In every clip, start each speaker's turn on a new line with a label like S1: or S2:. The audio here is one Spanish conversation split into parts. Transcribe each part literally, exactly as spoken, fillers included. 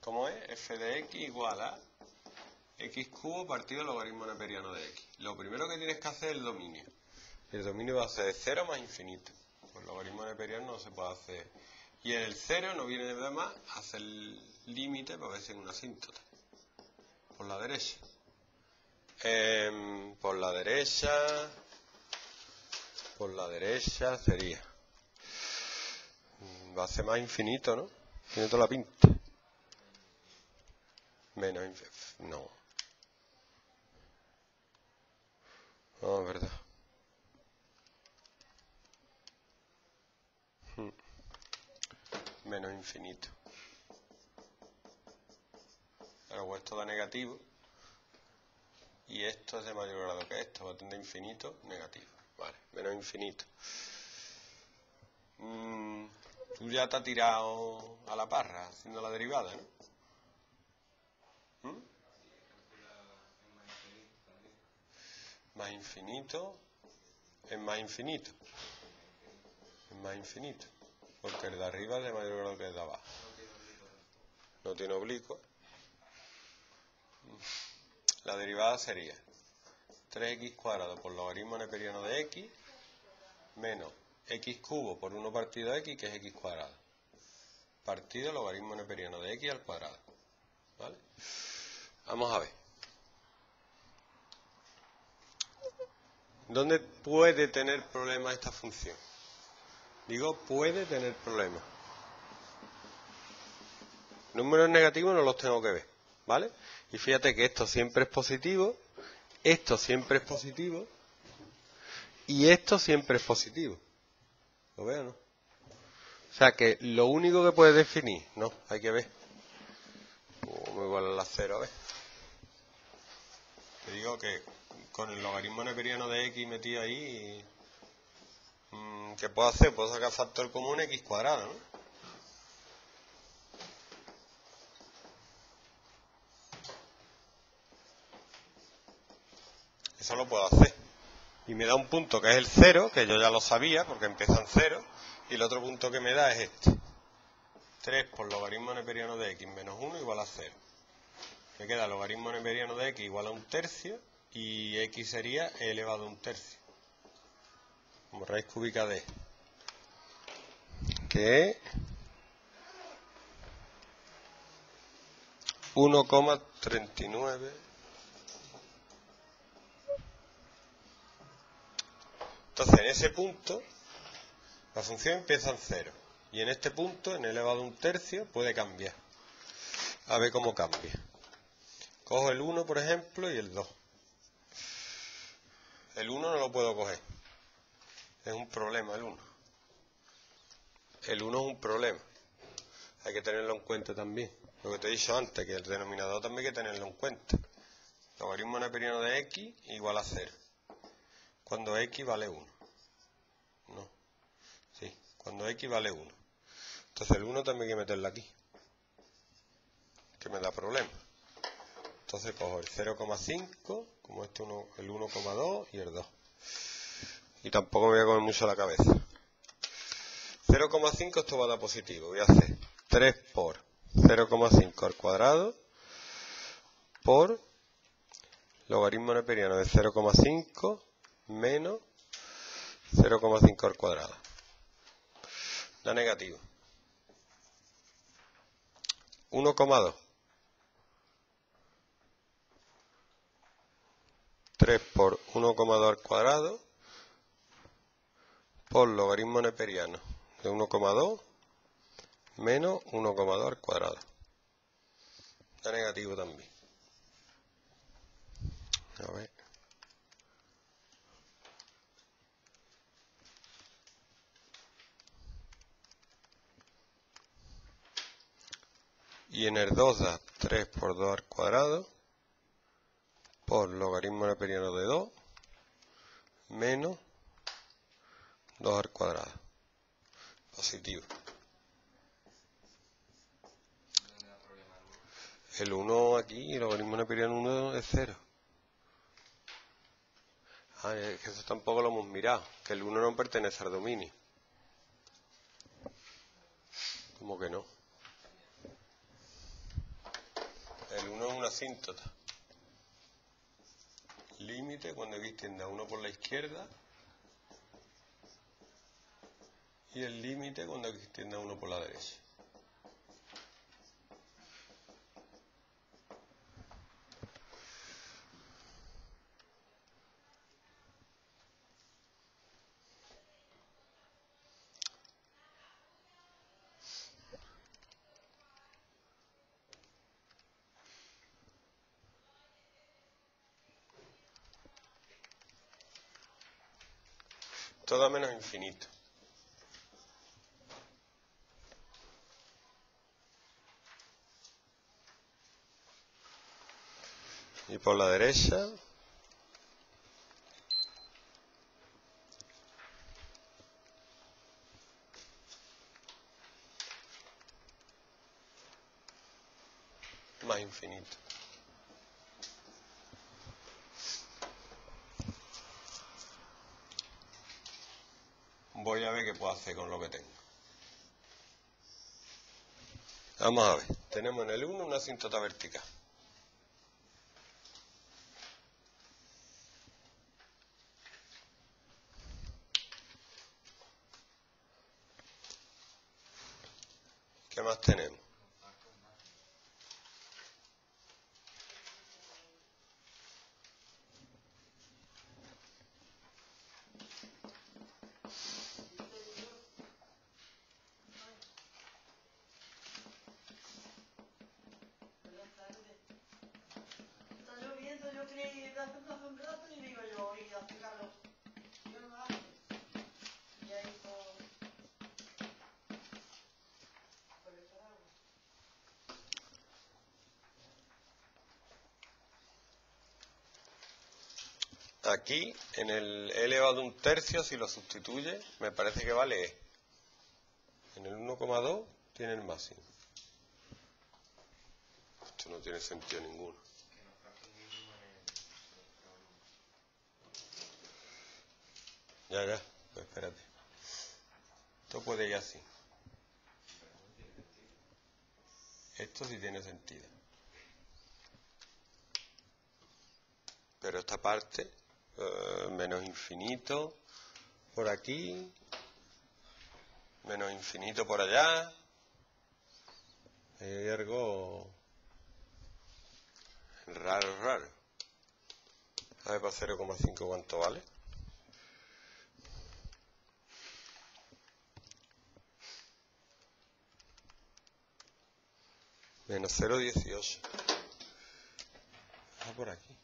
S1: ¿Cómo es? F de x igual a x cubo partido el logaritmo neperiano de x. Lo primero que tienes que hacer es el dominio. Y el dominio va a ser de cero más infinito. Pues el logaritmo neperiano no se puede hacer. Y en el cero no viene de más hacer el límite para ver si es una asíntota. Por la derecha. Eh, por la derecha. Por la derecha sería. Va a ser más infinito, ¿no? Tiene toda la pinta. Menos infinito. No. No, es verdad. Menos infinito. Luego esto da negativo. Y esto es de mayor grado que esto. Va a tener infinito, negativo. Vale, menos infinito. Mm, tú ya te has tirado a la parra haciendo la derivada, ¿no? ¿Mm? Más infinito es más infinito. Es más infinito. Porque el de arriba es de mayor grado que el de abajo. No tiene oblicuo. La derivada sería tres equis cuadrado por logaritmo neperiano de x menos x cubo por uno partido x, que es x cuadrado, partido logaritmo neperiano de x al cuadrado. ¿Vale? Vamos a ver. ¿Dónde puede tener problema esta función? Digo, puede tener problema. Números negativos no los tengo que ver, ¿vale? Y fíjate que esto siempre es positivo, esto siempre es positivo y esto siempre es positivo. ¿Lo veo o no? O sea que lo único que puede definir, no, hay que ver. Como igual a la cero, a ver. Te digo que con el logaritmo neperiano de x metido ahí, mmm, ¿qué puedo hacer? Puedo sacar factor común x cuadrado, ¿no? Eso lo puedo hacer. Y me da un punto que es el cero, que yo ya lo sabía porque empieza en cero, y el otro punto que me da es este. tres por logaritmo neperiano de x menos uno igual a cero. Me queda logaritmo neperiano de x igual a un tercio, y x sería e elevado a un tercio. Como raíz cúbica de, que es uno coma treinta y nueve. Entonces, en ese punto, la función empieza en cero. Y en este punto, en elevado a un tercio, puede cambiar. A ver cómo cambia. Cojo el uno, por ejemplo, y el dos. El uno no lo puedo coger. Es un problema el uno. El uno es un problema. Hay que tenerlo en cuenta también. Lo que te he dicho antes, que el denominador también hay que tenerlo en cuenta. Logaritmo neperiano de x igual a cero. Cuando x vale uno. No. Sí, cuando x vale uno. Entonces el uno también hay que meterlo aquí. Que me da problema. Entonces cojo el cero coma cinco, como este uno, el uno coma dos y el dos. Y tampoco me voy a comer mucho la cabeza. cero coma cinco esto va a dar positivo. Voy a hacer tres por cero coma cinco al cuadrado por logaritmo neperiano de cero coma cinco menos cero coma cinco al cuadrado. Da negativo. uno coma dos. tres por uno coma dos al cuadrado por logaritmo neperiano de uno coma dos menos uno coma dos al cuadrado. Da negativo también. A ver. Y en el dos da tres por dos al cuadrado por logaritmo neperiano de dos menos dos al cuadrado. Positivo. El uno aquí, el logaritmo neperiano uno es cero. Ah, es que eso tampoco lo hemos mirado, que el uno no pertenece al dominio. ¿Cómo que no? es una asíntota. Límite cuando x tiende a uno por la izquierda y el límite cuando x tiende a uno por la derecha. Todo menos infinito. Y por la derecha, más infinito. Voy a ver qué puedo hacer con lo que tengo. Vamos a ver. Tenemos en el uno una asíntota vertical. ¿Qué más tenemos? Aquí, en el e elevado a un tercio, si lo sustituye, me parece que vale e. En el uno coma dos tiene el máximo. Esto no tiene sentido ninguno. Ya, ya, pues espérate. Esto puede ir así. Esto sí tiene sentido. Pero esta parte, eh, menos infinito por aquí, menos infinito por allá. Hay algo raro, raro. A ver, para cero coma cinco, ¿cuánto vale? Menos cero coma dieciocho. Ah, por aquí.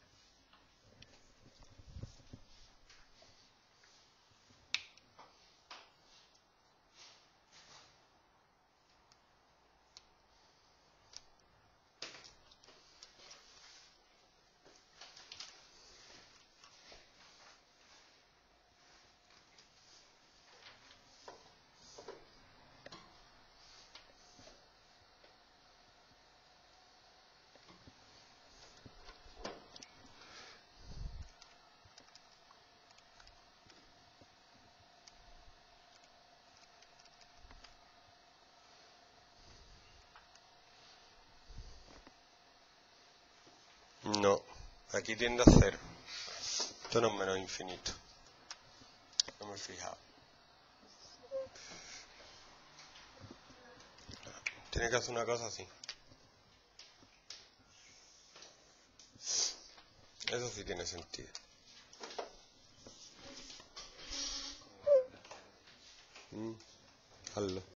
S1: No, aquí tiende a cero. Esto no es menos infinito. No me he fijado. Tiene que hacer una cosa así. Eso sí tiene sentido. Mm, hazlo.